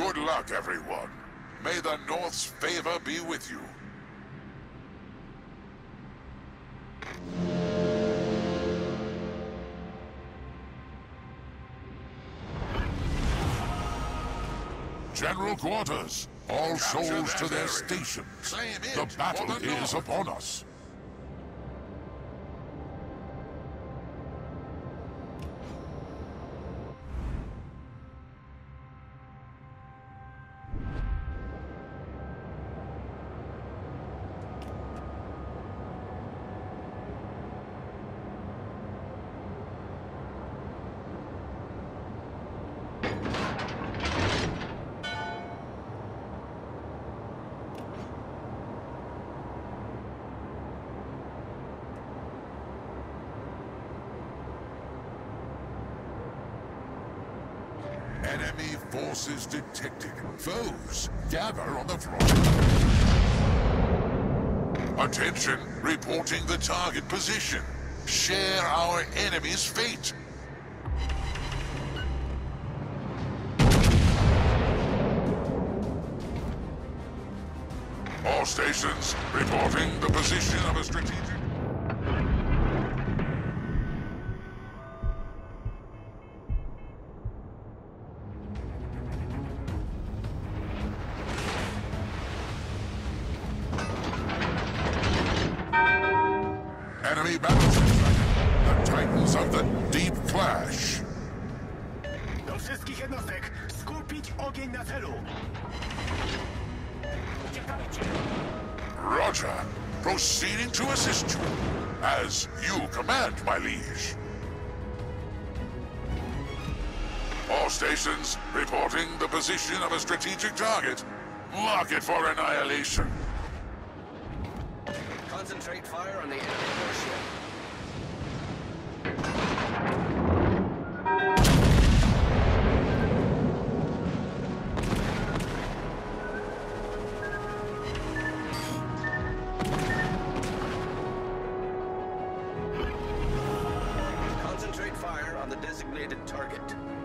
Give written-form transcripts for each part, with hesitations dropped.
Good luck, everyone. May the North's favor be with you. General quarters. All souls to their stations. The battle is upon us. Enemy forces detected. Foes, gather on the front. Attention, reporting the target position. Share our enemy's fate. All stations, reporting the position of a strategic... Enemy battleships. The Titans of the Deep Clash. Do wszystkich jednostek skupić ogień na celu. Uciekajcie. Roger. Proceeding to assist you. As you command, my liege. All stations reporting the position of a strategic target. Lock it for annihilation. Concentrate fire on the enemy warship. Concentrate fire on the designated target.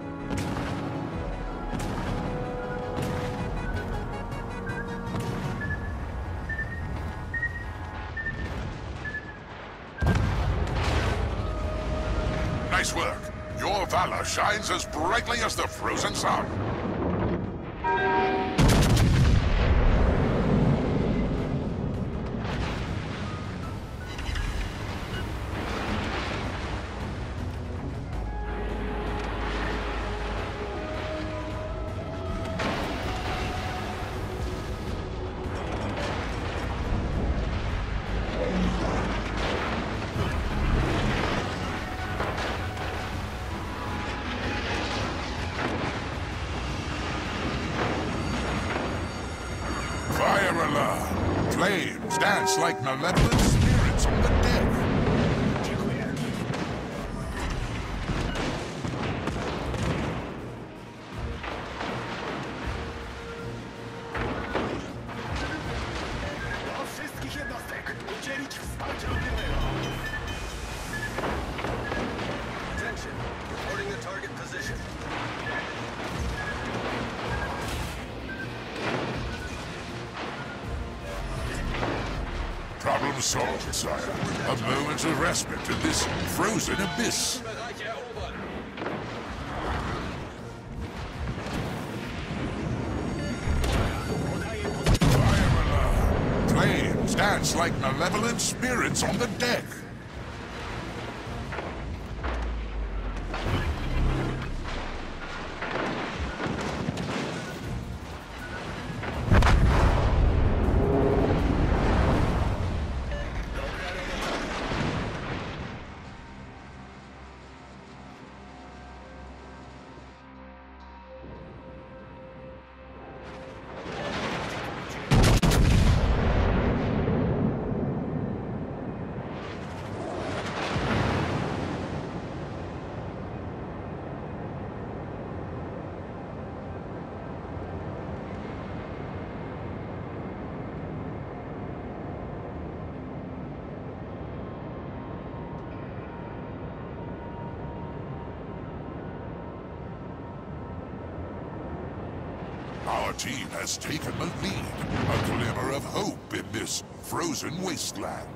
Nice work. Your valor shines as brightly as the frozen sun. Fire alarm! Flames dance like malevolent spirits on the deck. Dziękuję. Do wszystkich jednostek udzielić wsparcia ogniowego. Attention. Reporting the target position. Problem solved, sire. A moment of respite in this frozen abyss. Fire alarm! Flames dance like malevolent spirits on the deck. team has taken the lead, a glimmer of hope in this frozen wasteland.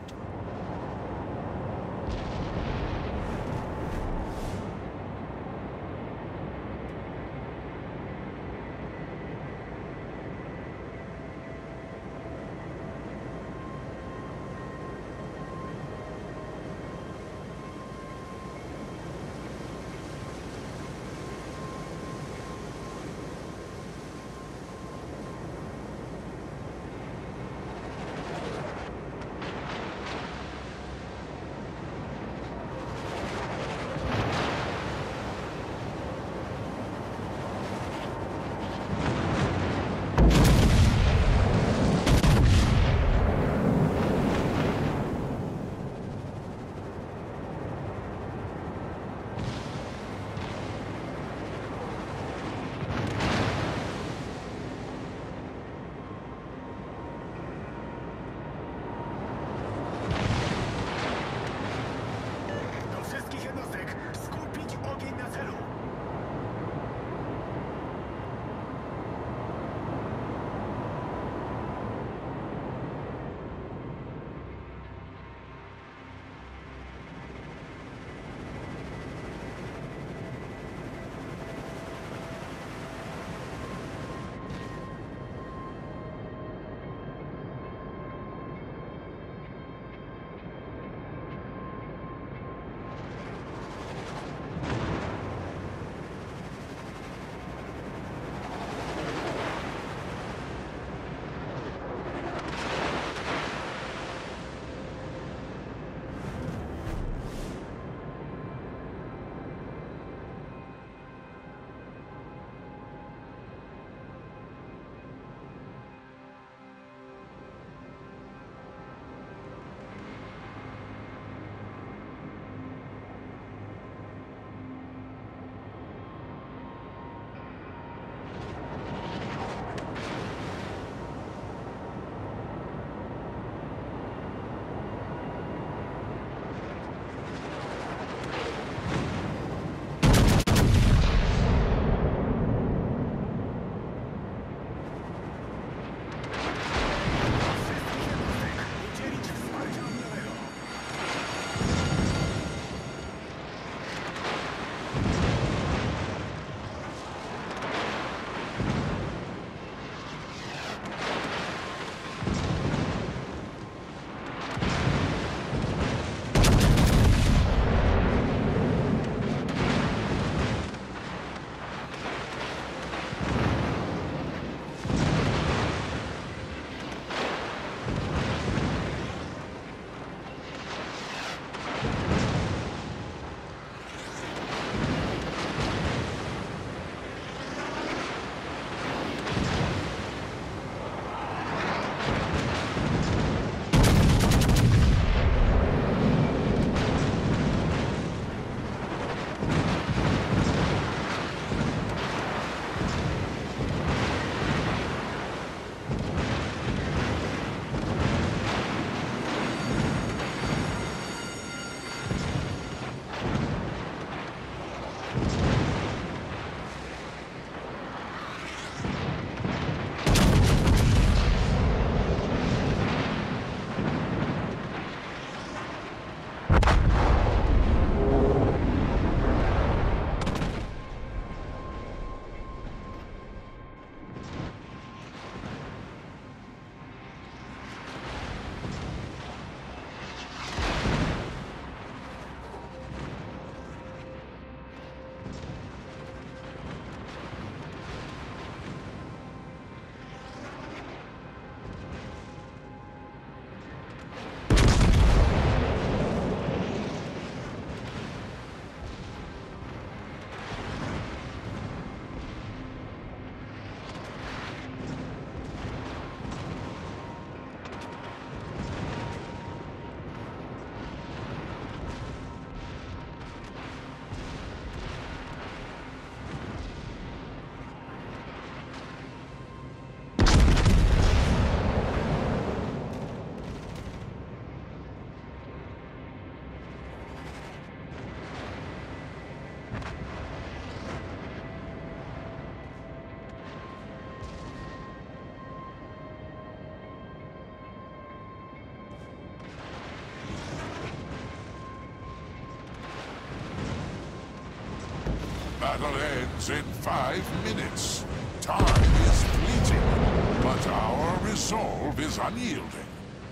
battle ends in 5 minutes. Time is fleeting, but our resolve is unyielding.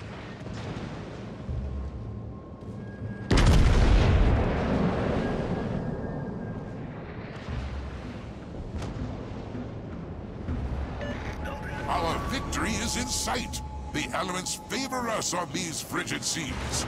Our victory is in sight. The elements favor us on these frigid seas.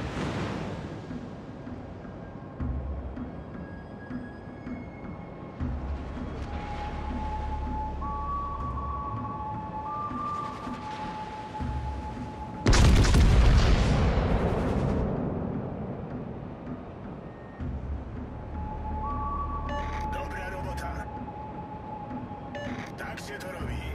Dobra robota. Tak się to robi.